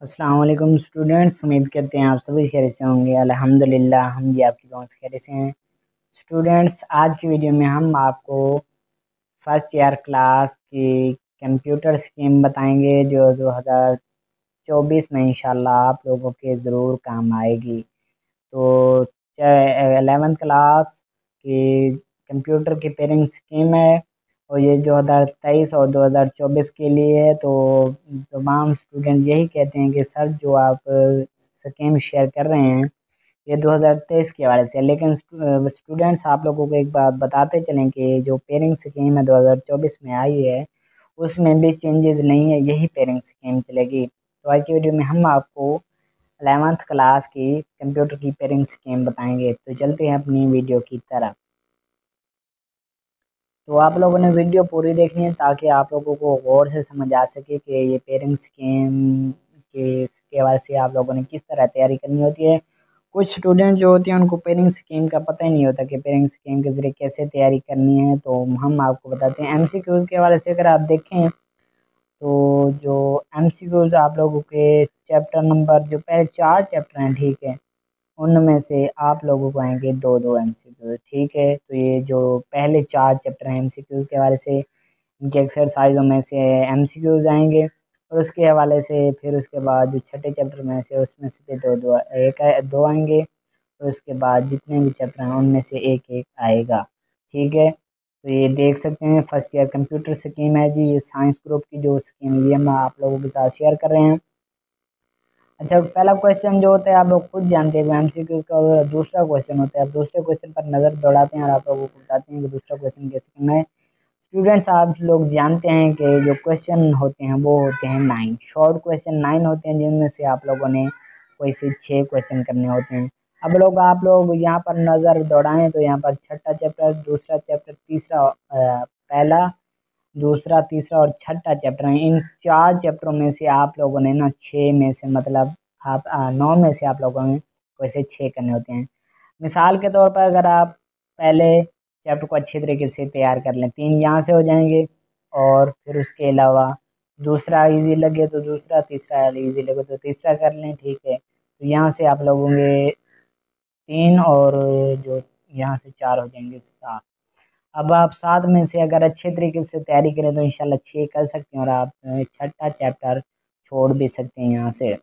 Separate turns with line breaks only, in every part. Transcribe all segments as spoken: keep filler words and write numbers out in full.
अस्सलाम वालेकुम स्टूडेंट्स, उम्मीद करते हैं आप सभी खैरियत से होंगे। अल्हम्दुलिल्लाह हम भी आपकी दुआ से खैरियत से हैं। स्टूडेंट्स, आज की वीडियो में हम आपको फर्स्ट ईयर क्लास की कंप्यूटर स्कीम बताएंगे जो दो हज़ार चौबीस में इंशाल्लाह आप लोगों के ज़रूर काम आएगी। तो एलेवेंथ क्लास की कंप्यूटर की पेयरिंग स्कीम है और ये दो हज़ार तेईस और दो हज़ार चौबीस के लिए है। तो तमाम स्टूडेंट यही कहते हैं कि सर जो आप स्कीम शेयर कर रहे हैं ये दो हज़ार तेईस के हवाले से, लेकिन स्टूडेंट्स आप लोगों को एक बात बताते चलें कि जो पेयरिंग स्कीम है दो हज़ार चौबीस में आई है उसमें भी चेंजेस नहीं है, यही पेयरिंग स्कीम चलेगी। तो आज की वीडियो में हम आपको एलेवेंथ क्लास की कंप्यूटर की पेयरिंग स्कीम बताएंगे। तो चलते हैं अपनी वीडियो की तरफ। तो आप लोगों ने वीडियो पूरी देखनी है ताकि आप लोगों को गौर से समझ आ सके कि ये पेयरिंग स्कीम के के हवाले से आप लोगों ने किस तरह तैयारी करनी होती है। कुछ स्टूडेंट जो होते हैं उनको पेयरिंग स्कीम का पता ही नहीं होता कि पेयरिंग स्कीम के ज़रिए कैसे तैयारी करनी है। तो हम आपको बताते हैं एमसीक्यूज़ के हवाले से। अगर आप देखें तो जो एमसीक्यूज़ आप लोगों के चैप्टर नंबर जो पहले चार चैप्टर हैं, ठीक है, उनमें से आप लोगों को आएंगे दो दो एमसीक्यूज़, ठीक है। तो ये जो पहले चार चैप्टर हैं एमसीक्यूज़ के हवाले से, इनके एक्सरसाइजों में से एमसीक्यूज़ आएंगे और उसके हवाले से फिर उसके बाद जो छठे चैप्टर में से उसमें से दो दो एक दो आएंगे और उसके बाद जितने भी चैप्टर हैं उनमें से एक एक आएगा, ठीक है। तो ये देख सकते हैं फर्स्ट ईयर कंप्यूटर स्कीम है जी, ये साइंस ग्रुप की जो स्कीम है ये हम आप लोगों के साथ शेयर कर रहे हैं। अच्छा, पहला क्वेश्चन जो होता है आप लोग खुद जानते हैं एमसीक्यू का, और दूसरा क्वेश्चन होता है। आप दूसरे क्वेश्चन पर नज़र दौड़ाते हैं और आप लोगों को बताते हैं कि दूसरा क्वेश्चन कैसे करना है। स्टूडेंट्स, आप लोग जानते हैं कि जो क्वेश्चन होते हैं वो होते हैं नाइन, शॉर्ट क्वेश्चन नाइन होते हैं जिनमें से आप लोगों ने कोई से छः क्वेश्चन करने होते हैं। अब लोग आप लोग यहाँ पर नज़र दौड़ाएं तो यहाँ पर छठा चैप्टर, दूसरा चैप्टर, तीसरा अ, पहला, दूसरा, तीसरा और छठा चैप्टर है। इन चार चैप्टरों में से आप लोगों ने ना छः में से मतलब आप आ, नौ में से आप लोगों ने वैसे छः करने होते हैं। मिसाल के तौर पर अगर आप पहले चैप्टर को अच्छे तरीके से तैयार कर लें, तीन यहाँ से हो जाएंगे और फिर उसके अलावा दूसरा इजी लगे तो दूसरा, तीसरा इजी लगे तो तीसरा कर लें, ठीक है। तो यहाँ से आप लोगों के तीन और जो यहाँ से चार हो जाएंगे सात। अब आप साथ में से अगर अच्छे तरीके से तैयारी करें तो इंशाल्लाह छः कर सकते हैं और आप छठा चैप्टर छोड़ भी सकते हैं यहाँ से।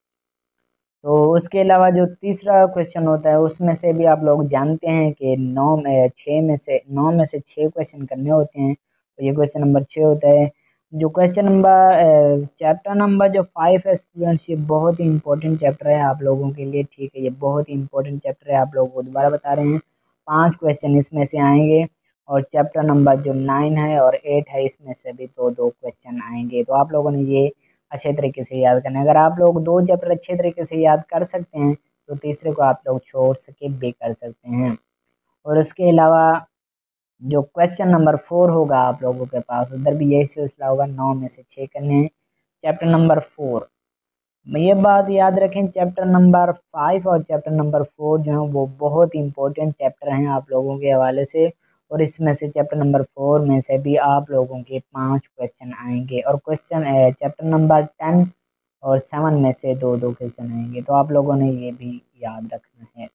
तो उसके अलावा जो तीसरा क्वेश्चन होता है उसमें से भी आप लोग जानते हैं कि नौ में छः में से नौ में से छः क्वेश्चन करने होते हैं। तो ये क्वेश्चन नंबर छः होता है। जो क्वेश्चन नंबर चैप्टर नंबर जो फाइव है स्टूडेंट्स, ये बहुत ही इंपॉर्टेंट चैप्टर है आप लोगों के लिए, ठीक है। ये बहुत ही इंपॉर्टेंट चैप्टर है, आप लोगों को दोबारा बता रहे हैं। पाँच क्वेश्चन इसमें से आएंगे और चैप्टर नंबर जो नाइन है और एट है इसमें से भी दो दो क्वेश्चन आएंगे। तो आप लोगों ने ये अच्छे तरीके से याद करना है। अगर आप लोग दो चैप्टर अच्छे तरीके से याद कर सकते हैं तो तीसरे को आप लोग छोड़ स्किप भी कर सकते हैं। और उसके अलावा जो क्वेश्चन नंबर फोर होगा आप लोगों के पास, उधर भी यही सिलसिला होगा, नौ में से छः करने हैं चैप्टर नंबर फोर। ये बात याद रखें, चैप्टर नंबर फाइव और चैप्टर नंबर फोर जो है वो बहुत इंपॉर्टेंट चैप्टर हैं आप लोगों के हवाले से। और इसमें से चैप्टर नंबर फोर में से भी आप लोगों के पांच क्वेश्चन आएंगे और क्वेश्चन चैप्टर नंबर टेन और सेवन में से दो दो क्वेश्चन आएंगे। तो आप लोगों ने ये भी याद रखना है।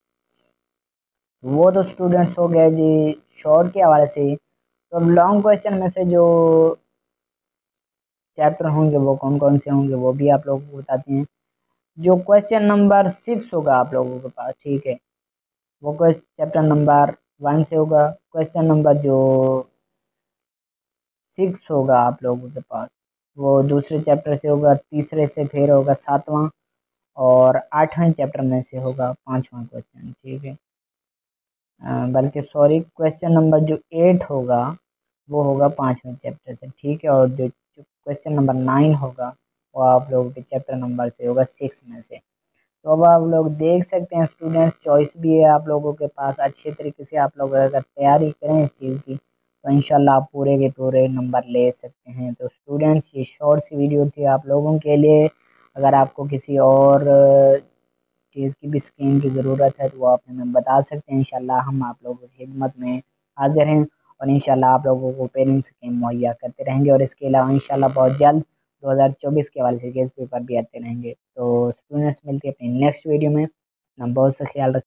वो तो स्टूडेंट्स हो गए जी शॉर्ट के हवाले से। तो अब लॉन्ग क्वेश्चन में से जो चैप्टर होंगे वो कौन कौन से होंगे वो भी आप लोगों को बताते हैं। जो क्वेश्चन नंबर सिक्स होगा आप लोगों के पास, ठीक है, वो क्वेश्चन चैप्टर नंबर वन से होगा। क्वेश्चन नंबर जो सिक्स होगा आप लोगों के पास वो दूसरे चैप्टर से होगा, तीसरे से फिर होगा सातवां और आठवें चैप्टर में से होगा पांचवा क्वेश्चन, ठीक है। बल्कि सॉरी, क्वेश्चन नंबर जो एट होगा वो होगा पाँचवें चैप्टर से, ठीक है। और जो क्वेश्चन नंबर नाइन होगा वो आप लोगों के चैप्टर नंबर से होगा सिक्स में से। तो अब आप लोग देख सकते हैं स्टूडेंट्स, चॉइस भी है आप लोगों के पास। अच्छे तरीके से आप लोग अगर तैयारी करें इस चीज़ की तो इंशाल्लाह आप पूरे के पूरे नंबर ले सकते हैं। तो स्टूडेंट्स, ये शॉर्ट सी वीडियो थी आप लोगों के लिए। अगर आपको किसी और चीज़ की भी स्कीम की ज़रूरत है तो वो आप हमें बता सकते हैं। इंशाल्लाह हम आप लोगों की खिदमत में हाजिर हैं और इंशाल्लाह आप लोगों को पेरेंट्स स्कीम मुहैया करते रहेंगे। और इसके अलावा इंशाल्लाह बहुत जल्द दो हज़ार चौबीस के हवाले से गेस्ट पेपर भी आते रहेंगे। तो स्टूडेंट्स मिलते हैं अपनी नेक्स्ट वीडियो में। अपना बहुत सा ख्याल रखें।